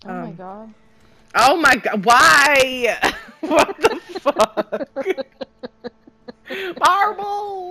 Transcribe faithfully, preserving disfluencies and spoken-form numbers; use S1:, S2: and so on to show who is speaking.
S1: Oh my
S2: Um,
S1: god.
S2: oh my god, why? What the fuck? Marble!